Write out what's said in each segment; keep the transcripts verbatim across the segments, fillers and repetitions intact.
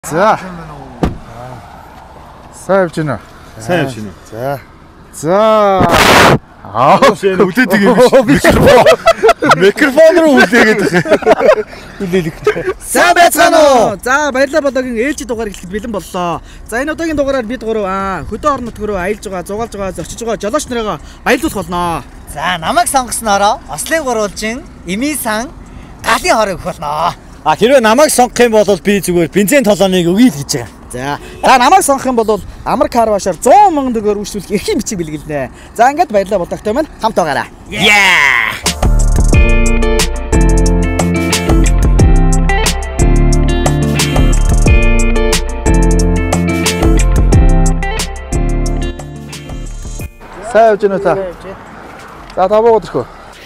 За. Сайн явж байна уу? Сайн явж байна. За. За. Аа, үлдээдэг юм биш. Микрофон. Микрофон руу үлдээгээд байгаа. Үлээлэг. За байцгаана уу. За баярлалаа бодогийн ээлжид дугаар эхлэхэд бэлэн боллоо. За энэ удаагийн дугаараар бид гурав аа хөдөө орон нутг руу аялж байгаа, зугаалж байгаа, зочиж байгаа жолооч нарыгаа баярлуулах болно. За намайг сонгоснороо Ослын гурвалжин Эми сан галын хорыг өгөх болно. А хэрвээ намайг сонгох юм бол би зүгээр бензин толоныг өгье л гэж байгаа. За. За намайг сонгох юм бол амар кар башаар сто мянган төгрөгөөр үржүүлэх эрхийн бичиг бэлгэлнэ. За ингээд баярлалаа бодогтой маань хамт байгаарай. Yeah. сайн явж байна уу та? За тавуугаад ирхөө.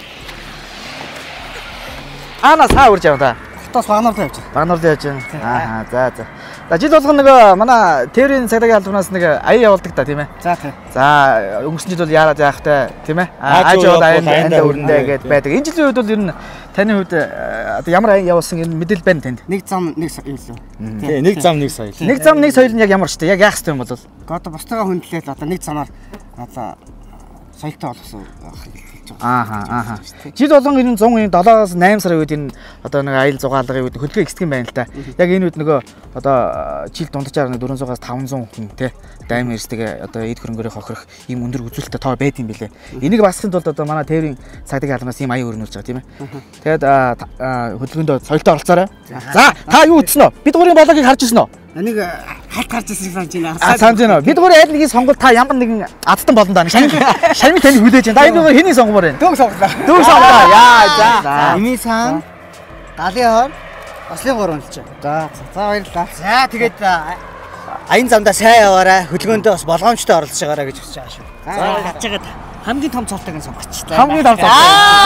Ана саа урж яваа та. Хотоос багнаар тавьж. Багнаар явж байна. Аа за за. За жил болгоно нөгөө манай тээврийн цагдаагийн албанаас нэг аяа явуулдаг та тийм ээ. За тийм. За өнгөрсөн жил бол яарад яахтай тийм ээ. Ааж яваад аяа өрөндөө гэдээ байдаг. Энэ жилийн үед бол ер нь таны хувьд одоо ямар аяа явуулсан энэ мэдээлэл байна танд? Нэг зам нэг соёл юу? Тий, нэг зам нэг соёл. Нэг зам нэг соёл нь яг ямар ч тийм яг яах хэрэгтэй юм бол? Одоо бусдаа хүндлээд одоо нэг замаар одоо соёлтой болгосон. Ааха ааха. Жил болгон энэ цон седоос найман сарын үед энэ одоо нэг аял зугаалгын үед хөлгөө ихсдэг юм байна л да. Яг энэ үед нөгөө одоо жил дунджаар дөрвөөсөөс таванзан хүн те дайм ирсдэг одоо эд хөрөнгөөрөө хохирох ийм өндөр үзүүлэлттэй тоо байд юм билэ. Энийг басахын тулд одоо манай тээврийн цагдаагийн албанаас ийм аяа өрнүүлж байгаа тийм ээ. Тэгээд хөлгөөндөө соёлтой оролцоорой. За та юу ütсэн үү? Бид гурийн болгогийг харж ирсэн үү? Нэг халт гарч ирсэн санаж байна. А санаж байна. Бид гурийн аль нэгийг сонгол та ямар нэгэн адтан болно даа. Шармын тань хүлээж байна. Та энэ хэний сонгомоор байна? Дөг сонглоо. Дөг сонглоо. Яа за. Эми сан галын хор Ослын гурвалж. За за баярлалаа. За тэгээд аян замдаа сайн яваарай. Хөлгөөндөө бас болгоомжтой оролцож байгаарай гэж хүсэж байгаа шүү. За хаж байгаа хамгийн том цолтойг сонгочихлаа. Хамгийн том цолтой.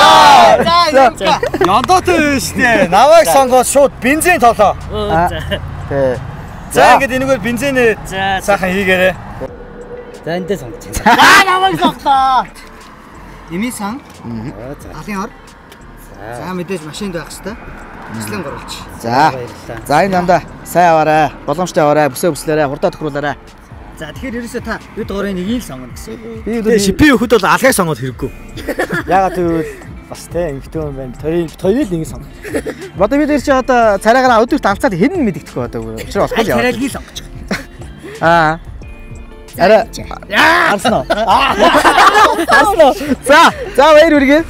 За за. Яндаатай биш дээ. Намайг сонгоод шууд бензин толоо. Тий. За ингээд энэгээр бензинээ сайхан хийгээрэй. За эндээ сонгож байна. За намайг сонгоо. Эми сан. Галын хор. За мэдээж машинд байх хэвээр. Ослын гурвалж. За. За энэ дандаа сайн яваарай. Боломжтой яваарай. Бүсээ бүслээрэй. Хурдаа төхрүүлээрэй. За тэгэхээр ерөөсөө та бид гурийн нэгийг л сонгоно гэсэн. Би шипи өгөхөд бол алгыг сонгоод хэрэггүй. ягаад гэвэл бас те эмхтэн юм байна. Төрийн хоёрыг нэг сонгоо. Одоо бид ирч одоо царайгаар өдөрт алцаад хэн мэддэхгүй одоо учраа болохгүй яа. Царайгийг сонгож. Аа. Ара. Арсан уу? Арсан уу? За, за баяр үргээ.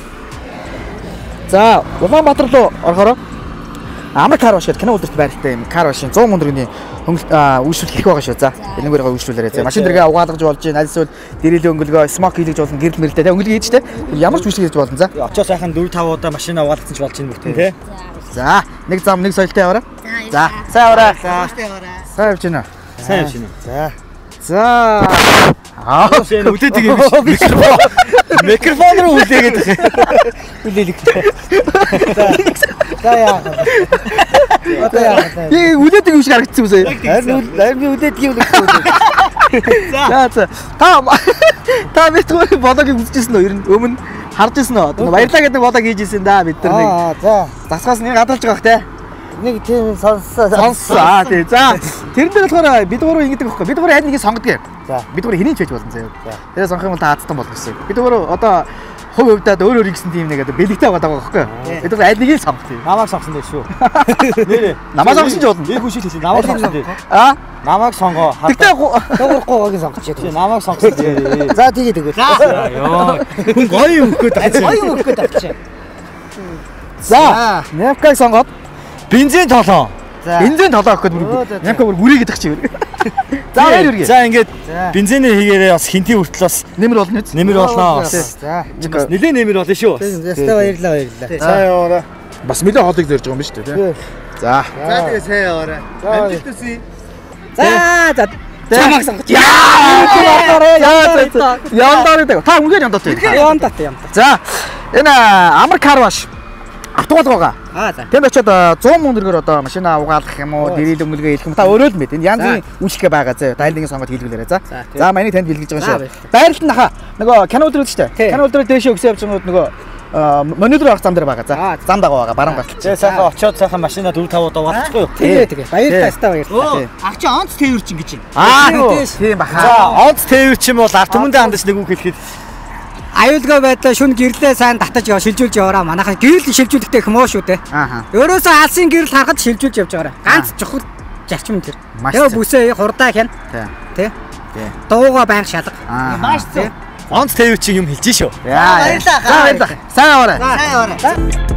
За, Улаанбаатар руу орохороо амар кар баш гэдэг кино өдөрт байралтай юм. Кар башийн сто мянган төгрөгийн үйлчлүүлэх их байгаа шүү. За, энэгээр гоо үйлчлүүлээрэй. За, машин дэргээ угаалгаж болж байна. Аль эсвэл дэрэл өнгөлгөө, смок хийлгэж болно, гэрэл мэрэлтэй. Тэ өнгөлгөө хийж тэ. Ямар ч үйлчлэл хийж болно. За. Очоо сайхан дөрв тав удаа машина угаалгацсан ч болж байна бүгд тий. За, нэг зам нэг соёлтой яваарай. За, сайн яваарай. Сайн явж байна. Сайн явж байна. За. За. Аа, үлдээдэг юм биш. Микрофон. Микрофон руу үлдээгээд байгаа. үлээлэг. За яа. Одоо яа. Яа, үлдээдэг юм шиг харагдсан үсэ. Харин харин үдээдэг юм л гэсэн. За, за. Та та бид гурийн бологийг үзчихсэн үү? Ер нь өмнө харж ирсэн үү? Одоо баярлаа гэдэг болог хийж ирсэн да бид нар нэг. Аа, за. Засгаас нэг гадарч байгаа хэ. Нэг тийм сонссоо. Сонссоо. Аа, тий. За. Тэрэн дээр болохоор бид гурав ингэдэг байхгүй. Бид гурав аль нэгийг сонгодог. За. Бид гурав хэнийг ч хийж болно заяа. Тэгээ сонгох юм бол та аацтан болох гэсэн. Бид гурав одоо хувь хувьдаа өөр өөр гэсэн тийм нэг одоо бэлэгтэй байгаа байхгүй. Бид гурав аль нэгийг сонгох юм. Намайг сонгосон дээ шүү. Нэрээ. Намайг сонгосон ч болно. Би хүшил хэлээ. Намайг сонгосон дээ. Аа? Намайг сонгоо. Тэгтээ дуурахгүйг сонгоч. Тий, намайг сонгосон дээ. За тэгээд өгөө. Йоо. Хүн гоё өгөх гээд байгаа. Гоё өгөх гээд авчаа. За, Нэвкаг сонгоод бензин толоо. бензин толоо өгөх гээд Нэвкаг бүр мөрийгээд тах чи. За баяр үргээ. За ингээд бензинээ хийгээрээ бас хинти хүртэл бас нэмэр болно үү? нэмэр болноо. За. Бас нэлээ нэмэр болно шүү. Ястаа баярлалаа баярлалаа. Сайн яваарай. Бас нэлээ хоолыг дэрж байгаа юм биш үү те? За. За тэгээ сайн яваарай. Амжилт төсөй. За за. Чамаг сонгоч. Яа, яа. Яндаар гэдэг. Та үнгээр яндаатай. Яндаатай яндаа. За. Энэ амар кар баш. Автугал байгаа. Аа за. Тэнд очиод сто мянган төгрөгөөр одоо машина угаалгах юм уу, дэрэл өнгөлгөө хэлэх юм. Та өөрөө л мэд. Энэ янзын үйлчлэгээ байгаа зэ. Та аль нэгэн сонгоод хийлгүүлээрэй. За. За, маний танд бэлгэж байгаа шүү. Байралт нь хаа. Нөгөө кино өдрүүд шүү дээ. Кино өдрөө дээшээ өгсөн явж байгаа нөгөө монитор авах зам дээр байгаа. За зам дагуу байгаа. Баруун галт. Тэгээ сайхан очоод сайхан машина дөрв тавуу дугаалчихгүй юу? Тэгээ тэгээ. Баярлалаа ста баярлалаа. Тий. Ах чи онц тээвэр чинь гэж байна. Аа Тийш. тийм баха. За онц тээвэр чинь бол ард түмэндээ хандаж нэг үг хэлэхэд Аюулгүй байдлаа шүн гэрлээ сайн татаж яваа шилжүүлж яваараа манайхан гэрэл шилжүүлэхдээ хэмөө шүү дээ. Ааха. Өөрөөсөө алсын гэрэл харахад шилжүүлж явж байгаараа. Ганц чухал зарчим тэр. Тэгээ бүсээ хурдаа хян. Тий. Тий. Дуугаа байнга шалга. Маш зөв. онц тээвэр чинь юм хэлж шүү. Яа. Баярлалаа. За баярлалаа. Сайн аваарай. Сайн яваарай.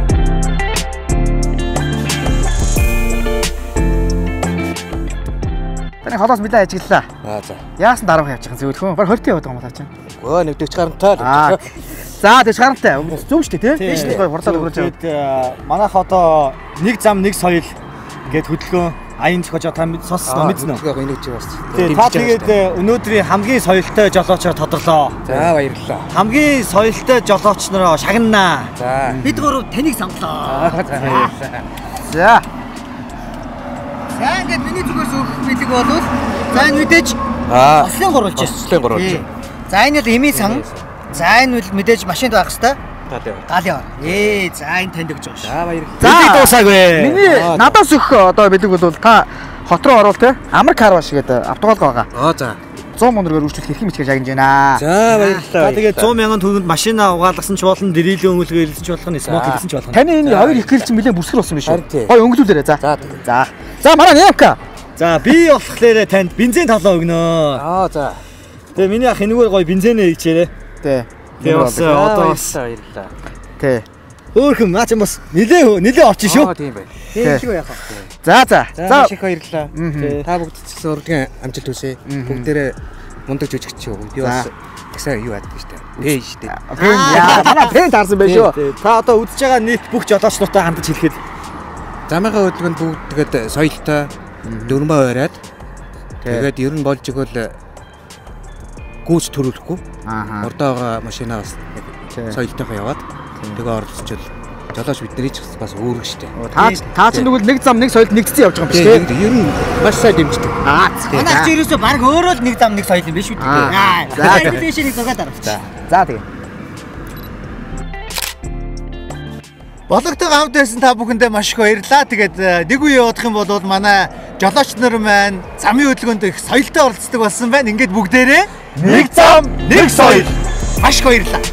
Таны холоос мэдээ ажиглалаа. Аа за. Яасан дараах явчих зөв хөө. Баг хортой яваад байгаа юм таа чинь. Өө нэг дэвч гарантай. Аа. За тэгж харамтай. Зөв шүү дээ тий. Тийш гоё хурдаад өгөөж яваа. Тэгээд манайх одоо нэг зам нэг соёл гээд хөдөлгөөн аян зохиож та сонссон мэднэ үү? Энийч бас. Тэгээд та тэгээд өнөөдрийн хамгийн соёлтой жолоочоор тодорлоо. За баярлалаа. Хамгийн соёлтой жолооч нараа шагнаа. За. Бид гурав таныг самлаа. За. За ингээд миний зүгээс өгөх мэдэг болвол за энэ мэдээж Аа. ослын гурвалж. Ослын гурвалж. За энэ бол эмийн сан. За энэ бол мэдээж машинд байх хэвээр. Гал яа. Гал яа. Ээ за энэ танд өгч байгаа шүү. За баярлалаа. Бэлэг дуусаагүй. Миний надаас өгөх одоо бэлэг бол та хот руу орвол те амар кар баш гэдэг автоголг байгаа. Аа за. сто мөнгөөр үржүүлэх хэрхэн мичгээ шагнаж байна. За баярлалаа. За тэгээд сто мянган төгрөгөнд машина угаалгасан ч болно, дэрийлийн өнгөлгөө хэлсэн ч болно, смок хэлсэн ч болно. Таны энэ хоёр их гэрэл чинь нэлээд бүрсгэр болсон биш Харин үү? тий. Гой өнгөлүүлээрэ за. За. За. За мараа нямка. За би болохоор танд бензин толоо өгнө. Аа за. Тэгээ миний ах энэгээр гоё бензинээ хийчээрээ. Тий. Тэгээ бас одоо бас баярлалаа. Тий. өөрхөн наа чи бас нилээ нилээ очиж шүү. Аа тийм бай. Тэнхүү яах вэ? За за. За маш их баярлалаа. Тий. Та бүгд цэцэн урлагийн амжилт хүсье. Бүгдээрээ мундаг жүжигч юу. Би бас гэсэн юу яадаг штэ. Пэй штэ. Пэн яа. Манай пэн таарсан байж шүү. Та одоо үзэж байгаа нийт бүх жолоочнуудаа хандаж хэлэхэд Замынхаа хөдөлгөөнд бүгд тэгээд соёлтой дөрмөө байраад тэгээд ер нь болж игэл гүйж төрүүлэхгүй. Ааха. Ордоо байгаа машинаас соёлтойгоо яваад тэгээ оролцчихвол жолооч бидний ч бас өөрөг штэ. Та та чинь тэгвэл нэг зам нэг соёлд нэгдсэн явж байгаа юм биш үү? Тэгээд ер нь маш сайн дэмждэг. Аа. Манай ч ерөөсөө баг өөрөө л нэг зам нэг соёл юм биш үү? Аа. За. За энэ дэшийг зугаад дараач. За тэгээ. Бологтойгоо хамт байсан та бүхэндээ маш их баярлалаа. Тэгээд нэг үе явах юм бол манай жолооч нар маань замын хөдөлгөөнд их соёлтой оролцдог болсон байна. Ингээд бүгдээрээ нэг зам, нэг соёл. Маш их баярлалаа.